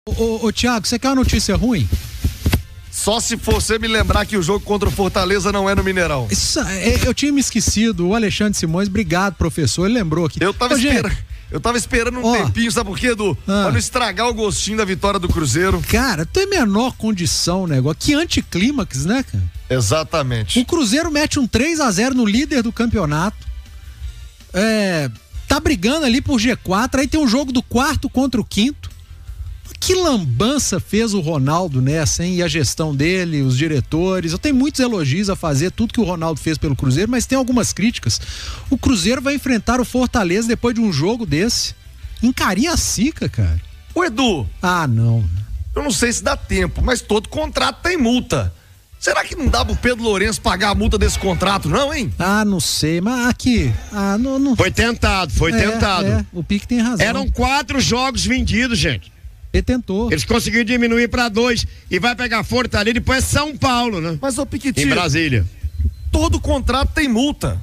Ô Thiago, você quer uma notícia ruim? Só se você me lembrar que o jogo contra o Fortaleza não é no Mineirão. Eu tinha me esquecido, o Alexandre Simões, obrigado, professor, ele lembrou aqui. Eu tava esperando um tempinho, sabe por quê, Edu? Pra não estragar o gostinho da vitória do Cruzeiro. Cara, tem menor condição, negócio. Que anticlímax, né, cara? Exatamente. O Cruzeiro mete um 3-0 no líder do campeonato. Tá brigando ali por G4, aí tem um jogo do quarto contra o quinto. Que lambança fez o Ronaldo nessa, hein? E a gestão dele, os diretores. Eu tenho muitos elogios a fazer, tudo que o Ronaldo fez pelo Cruzeiro, mas tem algumas críticas. O Cruzeiro vai enfrentar o Fortaleza depois de um jogo desse. Em Cariacica, cara. Ô, Edu. Ah, não. Eu não sei se dá tempo, mas todo contrato tem multa. Será que não dá pro Pedro Lourenço pagar a multa desse contrato, não, hein? Ah, não sei, mas aqui... não... Foi tentado. O Pique tem razão. Eram 4 jogos vendidos, gente. Ele tentou. Eles conseguiram diminuir para 2 e vai pegar Fortaleza e depois São Paulo, né? Mas, ô Piquetinho, em Brasília. Todo contrato tem multa.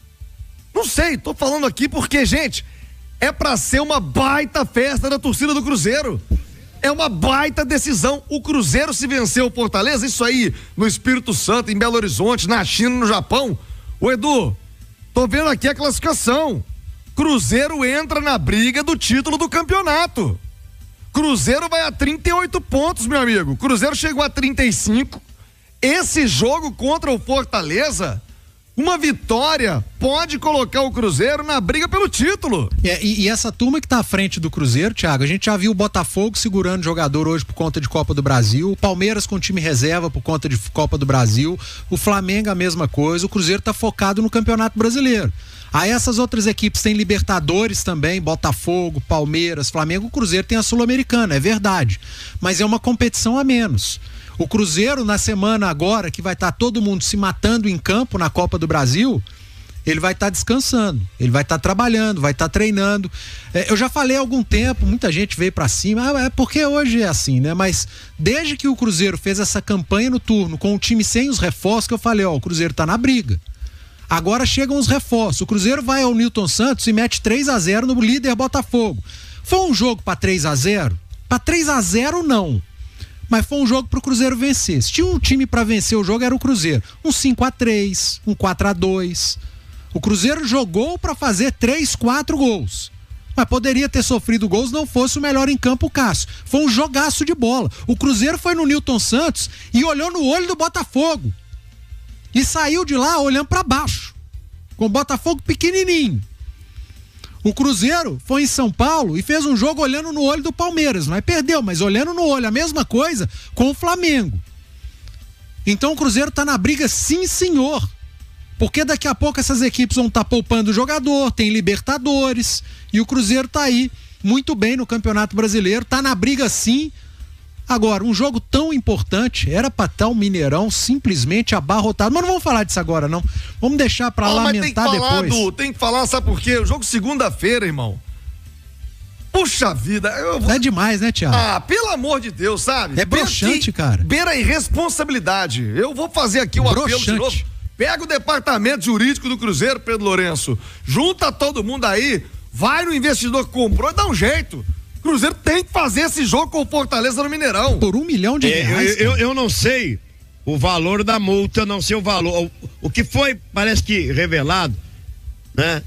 Não sei, tô falando aqui porque, gente, é pra ser uma baita festa da torcida do Cruzeiro. É uma baita decisão. O Cruzeiro, se vencer o Fortaleza, isso aí no Espírito Santo, em Belo Horizonte, na China, no Japão. Ô Edu, tô vendo aqui a classificação. Cruzeiro entra na briga do título do campeonato. Cruzeiro vai a 38 pontos, meu amigo. Cruzeiro chegou a 35. Esse jogo contra o Fortaleza, uma vitória pode colocar o Cruzeiro na briga pelo título. E essa turma que tá à frente do Cruzeiro, Thiago, a gente já viu o Botafogo segurando jogador hoje por conta de Copa do Brasil, o Palmeiras com time reserva por conta de Copa do Brasil, o Flamengo a mesma coisa, o Cruzeiro tá focado no Campeonato Brasileiro. Aí essas outras equipes têm Libertadores também, Botafogo, Palmeiras, Flamengo, o Cruzeiro tem a Sul-Americana, é verdade, mas é uma competição a menos. O Cruzeiro, na semana agora, que vai estar todo mundo se matando em campo na Copa do Brasil, ele vai estar descansando, ele vai estar trabalhando, vai estar treinando. Eu já falei há algum tempo, muita gente veio pra cima, é porque hoje é assim, né? Mas desde que o Cruzeiro fez essa campanha no turno, com o time sem os reforços, que eu falei, o Cruzeiro tá na briga. Agora chegam os reforços. O Cruzeiro vai ao Newton Santos e mete 3-0 no líder Botafogo. Foi um jogo para 3-0? Para 3-0 não. Mas foi um jogo pro Cruzeiro vencer. Se tinha um time para vencer o jogo era o Cruzeiro. Um 5-3, um 4-2. O Cruzeiro jogou para fazer 3-4 gols. Mas poderia ter sofrido gols não fosse o melhor em campo o Cássio. Foi um jogaço de bola. O Cruzeiro foi no Newton Santos e olhou no olho do Botafogo. E saiu de lá olhando para baixo, com o Botafogo pequenininho. O Cruzeiro foi em São Paulo e fez um jogo olhando no olho do Palmeiras, não é perdeu, mas olhando no olho, a mesma coisa com o Flamengo. Então o Cruzeiro tá na briga, sim senhor, porque daqui a pouco essas equipes vão estar poupando o jogador, tem Libertadores, e o Cruzeiro tá aí muito bem no Campeonato Brasileiro, tá na briga sim. Agora, um jogo tão importante, era pra estar o Mineirão simplesmente abarrotado. Mas não vamos falar disso agora, não. Vamos deixar pra lamentar tem que falar, depois. Du, tem que falar, sabe por quê? O jogo segunda-feira, irmão. Puxa vida. É demais, né, Thiago? Ah, pelo amor de Deus, sabe? É broxante, cara. Beira a irresponsabilidade. Eu vou fazer aqui um apelo de novo. Pega o departamento jurídico do Cruzeiro, Pedro Lourenço. Junta todo mundo aí, vai no investidor que comprou e dá um jeito. Cruzeiro tem que fazer esse jogo com o Fortaleza no Mineirão. Por R$1 milhão. Eu não sei o valor da multa, não sei o valor. O que foi, parece que revelado, né?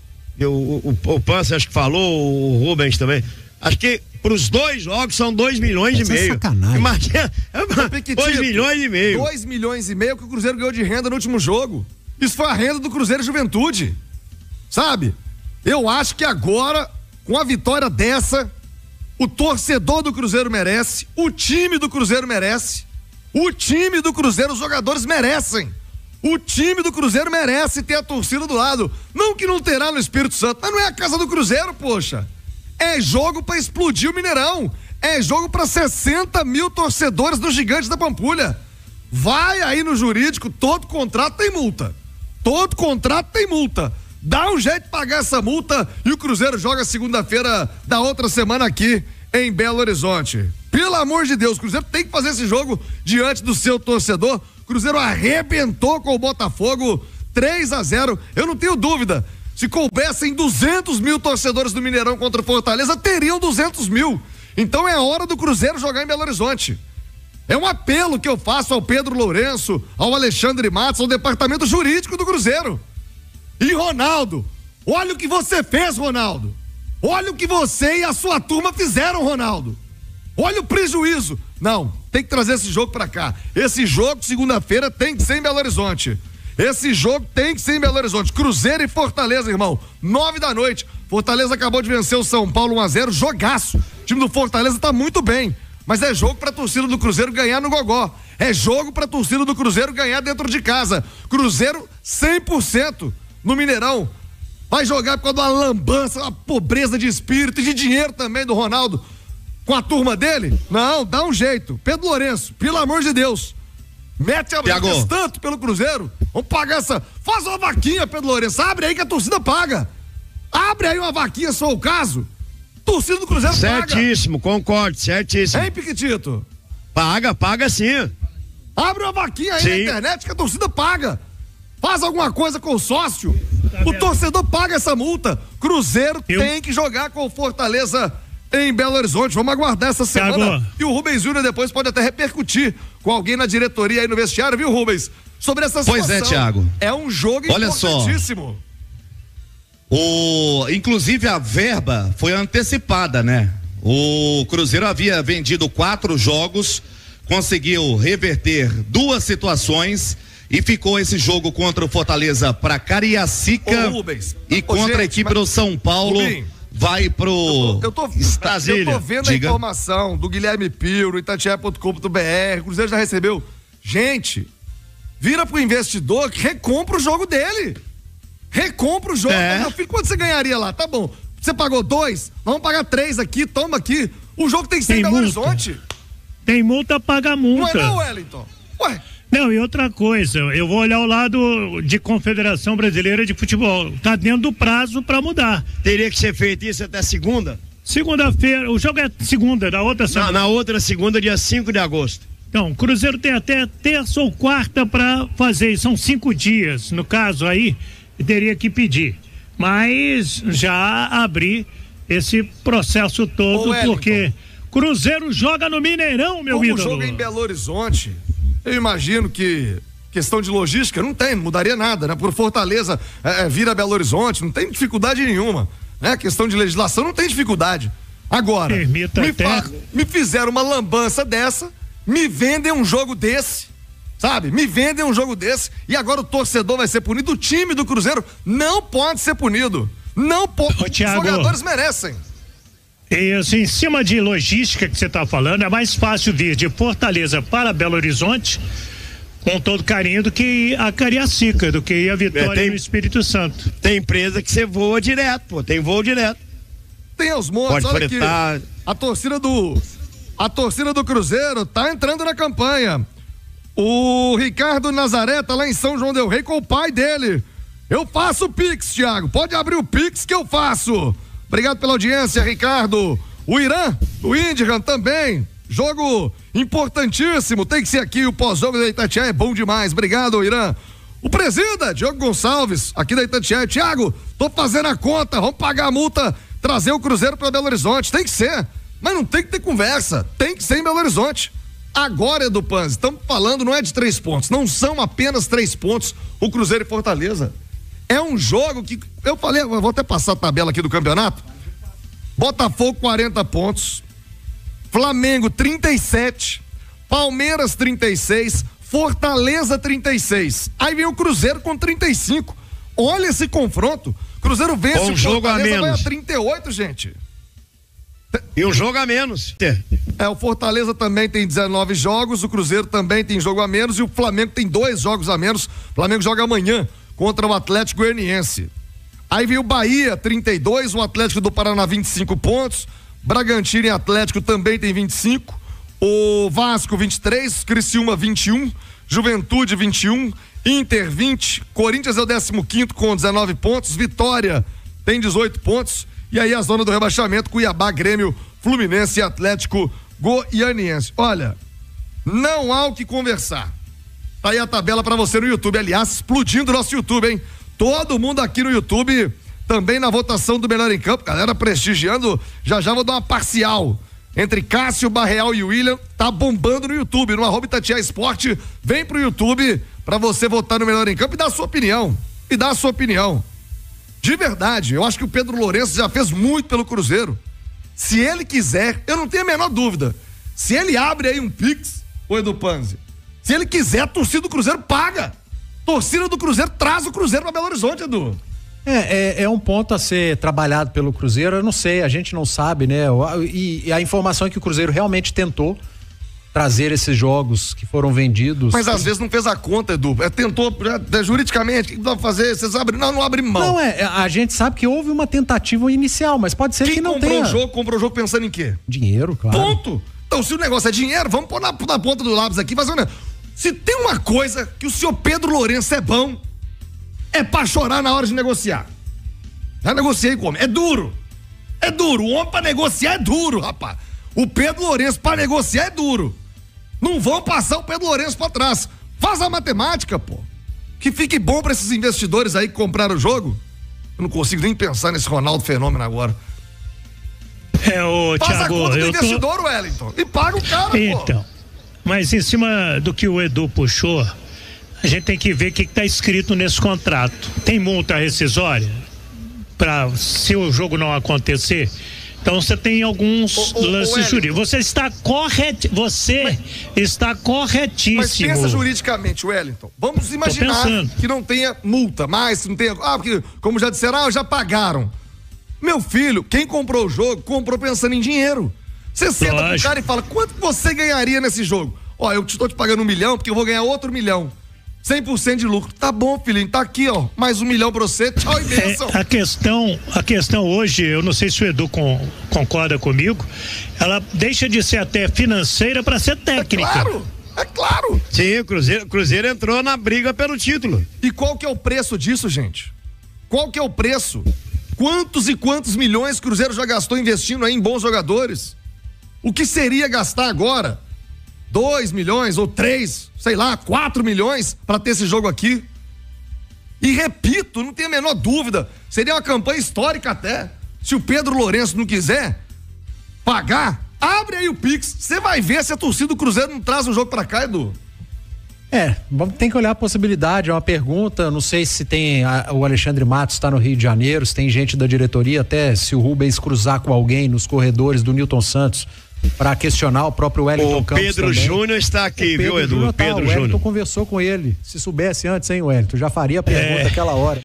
O Pança acho que falou, o Rubens também. Acho que para os 2 jogos são 2 milhões e meio. Sacanagem. Imagina, 2 milhões e meio. 2 milhões e meio que o Cruzeiro ganhou de renda no último jogo. Isso foi a renda do Cruzeiro Juventude. Sabe? Eu acho que agora, com a vitória dessa, o torcedor do Cruzeiro merece, o time do Cruzeiro merece, o time do Cruzeiro, os jogadores merecem. O time do Cruzeiro merece ter a torcida do lado. Não que não terá no Espírito Santo, mas não é a casa do Cruzeiro, poxa. É jogo pra explodir o Mineirão. É jogo pra 60 mil torcedores do Gigante da Pampulha. Vai aí no jurídico, todo contrato tem multa. Todo contrato tem multa. Dá um jeito de pagar essa multa e o Cruzeiro joga segunda-feira da outra semana aqui em Belo Horizonte. Pelo amor de Deus, o Cruzeiro tem que fazer esse jogo diante do seu torcedor. O Cruzeiro arrebentou com o Botafogo 3-0. Eu não tenho dúvida. Se coubessem 200 mil torcedores do Mineirão contra o Fortaleza, teriam 200 mil. Então é hora do Cruzeiro jogar em Belo Horizonte. É um apelo que eu faço ao Pedro Lourenço, ao Alexandre Matos, ao departamento jurídico do Cruzeiro. E Ronaldo, olha o que você fez, Ronaldo. Olha o que você e a sua turma fizeram, Ronaldo. Olha o prejuízo. Não, tem que trazer esse jogo pra cá. Esse jogo, segunda-feira, tem que ser em Belo Horizonte. Esse jogo tem que ser em Belo Horizonte. Cruzeiro e Fortaleza, irmão. 9h. Fortaleza acabou de vencer o São Paulo 1-0. Jogaço. O time do Fortaleza tá muito bem. Mas é jogo pra torcida do Cruzeiro ganhar no Gogó. É jogo pra torcida do Cruzeiro ganhar dentro de casa. Cruzeiro 100% no Mineirão. Vai jogar por causa de uma lambança, uma pobreza de espírito e de dinheiro também do Ronaldo com a turma dele? Não, dá um jeito. Pedro Lourenço, pelo amor de Deus. Mete a mão tanto pelo Cruzeiro. Vamos pagar essa. Faz uma vaquinha, Pedro Lourenço. Abre aí que a torcida paga. Abre aí uma vaquinha, se for o caso. Torcida do Cruzeiro certíssimo, paga. Concordo, certíssimo. Hein, Piquitito? Paga sim. Abre uma vaquinha aí na internet que a torcida paga. Faz alguma coisa com o sócio. O torcedor paga essa multa. Cruzeiro tem que jogar com o Fortaleza em Belo Horizonte. Vamos aguardar essa semana. Thiago. E o Rubens Júnior depois pode até repercutir com alguém na diretoria aí no vestiário, viu, Rubens? Sobre essa situação. Pois é, Thiago. É um jogo importantíssimo. Inclusive a verba foi antecipada, né? O Cruzeiro havia vendido 4 jogos, conseguiu reverter 2 situações e ficou esse jogo contra o Fortaleza para Cariacica e contra a equipe do São Paulo. Vai pro eu tô vendo Diga. A informação do Guilherme Piro, Itatiaia.com.br. O Cruzeiro já recebeu. Gente, vira pro investidor que recompra o jogo dele. Recompra o jogo. Meu filho, quanto você ganharia lá? Tá bom. Você pagou 2, vamos pagar 3 aqui, toma aqui. O jogo tem que ser em Belo Horizonte. Tem multa, paga multa. Não é não, Wellington? Ué. Não, e outra coisa, eu vou olhar o lado de Confederação Brasileira de Futebol. Tá dentro do prazo para mudar. Teria que ser feito isso até segunda? Segunda-feira, o jogo é segunda, da outra semana. Na outra segunda, dia 5 de agosto. Então, o Cruzeiro tem até terça ou quarta para fazer, são 5 dias. No caso aí, teria que pedir. Mas já abrir esse processo todo, porque Cruzeiro joga no Mineirão, meu ídolo. Como o jogo é em Belo Horizonte, eu imagino que questão de logística não mudaria nada, né? Por Fortaleza vir a Belo Horizonte, não tem dificuldade nenhuma, né? Questão de legislação não tem dificuldade. Agora, me fizeram uma lambança dessa, me vendem um jogo desse, sabe? Me vendem um jogo desse e agora o torcedor vai ser punido, o time do Cruzeiro não pode ser punido. Não pode. Os jogadores merecem. E assim, em cima de logística que você está falando, é mais fácil vir de Fortaleza para Belo Horizonte, com todo carinho, do que a Cariacica, do que a Vitória no Espírito Santo. Tem empresa que você voa direto, pô, tem voo direto. Tem os montes, olha aqui, a torcida do Cruzeiro tá entrando na campanha. O Ricardo Nazaré tá lá em São João del Rei com o pai dele. Eu faço o Pix, Thiago, pode abrir o Pix que eu faço. Obrigado pela audiência, Ricardo. O Irã, o Indigan também. Jogo importantíssimo. Tem que ser aqui. O pós-jogo da Itatiaia é bom demais. Obrigado, Irã. O presida, Diogo Gonçalves, aqui da Itatiaia. Thiago, tô fazendo a conta. Vamos pagar a multa, trazer o Cruzeiro para Belo Horizonte. Tem que ser. Mas não tem que ter conversa. Tem que ser em Belo Horizonte. Agora, Edu Panzi, estamos falando, não é de 3 pontos. Não são apenas 3 pontos o Cruzeiro e Fortaleza. É um jogo que, eu falei, eu vou até passar a tabela aqui do campeonato. Botafogo 40 pontos, Flamengo 37, Palmeiras 36, Fortaleza 36. Aí vem o Cruzeiro com 35. Olha esse confronto. Cruzeiro vence o Fortaleza, vai a 38, gente. E um jogo a menos. O Fortaleza também tem 19 jogos, o Cruzeiro também tem jogo a menos e o Flamengo tem 2 jogos a menos. O Flamengo joga amanhã contra o Atlético Goianiense. Aí vem o Bahia, 32, o Atlético do Paraná, 25 pontos, Bragantino e Atlético também tem 25, o Vasco, 23, Criciúma, 21, Juventude, 21, Inter, 20, Corinthians é o 15º com 19 pontos, Vitória tem 18 pontos, e aí a zona do rebaixamento, Cuiabá, Grêmio, Fluminense e Atlético Goianiense. Olha, não há o que conversar. Tá aí a tabela pra você no YouTube, aliás, explodindo o nosso YouTube, hein? Todo mundo aqui no YouTube, também na votação do melhor em campo, galera prestigiando, já vou dar uma parcial. entre Cássio, Barreal e William, tá bombando no YouTube, no @Itatiaia Esporte. Vem pro YouTube pra você votar no melhor em campo e dar a sua opinião. De verdade, eu acho que o Pedro Lourenço já fez muito pelo Cruzeiro. Se ele quiser, eu não tenho a menor dúvida. Se ele abre aí um Pix, o Edu Panzi, se ele quiser, a torcida do Cruzeiro paga. Torcida do Cruzeiro traz o Cruzeiro pra Belo Horizonte, Edu. É um ponto a ser trabalhado pelo Cruzeiro, eu não sei, a gente não sabe, né? E a informação é que o Cruzeiro realmente tentou trazer esses jogos que foram vendidos. Mas às vezes não fez a conta, Edu. Tentou juridicamente, o que dá pra fazer? Vocês abrem? Não abre mão. Não, a gente sabe que houve uma tentativa inicial, mas pode ser que não tenha. Comprou o jogo pensando em quê? Dinheiro, claro. Ponto. Então, se o negócio é dinheiro, vamos pôr na ponta do lápis aqui, fazer Se tem uma coisa que o senhor Pedro Lourenço é bom, é pra chorar na hora de negociar. Já negociei como? É duro. O homem pra negociar é duro, rapaz. O Pedro Lourenço pra negociar é duro. Não vão passar o Pedro Lourenço pra trás. Faz a matemática, pô. Que fique bom pra esses investidores aí que compraram o jogo. Eu não consigo nem pensar nesse Ronaldo Fenômeno agora. Faz Thiago, a conta do investidor, tô... Wellington. E paga o cara, então, mas em cima do que o Edu puxou, a gente tem que ver o que está escrito nesse contrato. Tem multa rescisória para se o jogo não acontecer? Então você tem alguns lances jurídicos. Você está corretíssimo. Mas pensa juridicamente, Wellington. Vamos imaginar que não tenha multa, mas não tenha. Porque, como já disseram, já pagaram. Meu filho, quem comprou o jogo, comprou pensando em dinheiro. Você senta com o cara e fala: quanto você ganharia nesse jogo? Eu estou te pagando 1 milhão porque eu vou ganhar outro 1 milhão. 100% de lucro. Tá bom, filhinho, tá aqui, mais 1 milhão pra você, tchau e bênção. A questão hoje, eu não sei se o Edu concorda comigo, ela deixa de ser até financeira para ser técnica. É claro. Sim, o Cruzeiro entrou na briga pelo título. E qual que é o preço disso, gente? Qual que é o preço? Quantos e quantos milhões o Cruzeiro já gastou investindo aí em bons jogadores? O que seria gastar agora 2 milhões ou 3, sei lá, 4 milhões para ter esse jogo aqui? E repito, não tenho a menor dúvida, seria uma campanha histórica até. Se o Pedro Lourenço não quiser pagar, abre aí o Pix, você vai ver se a torcida do Cruzeiro não traz o jogo para cá, Edu. Tem que olhar a possibilidade, é uma pergunta, não sei se tem o Alexandre Matos está no Rio de Janeiro, se tem gente da diretoria, até se o Rubens cruzar com alguém nos corredores do Newton Santos para questionar o próprio Wellington Campos. O Pedro Júnior está aqui, viu, Edu? O Wellington conversou com ele. Se soubesse antes, hein, Wellington? Já faria a pergunta aquela hora.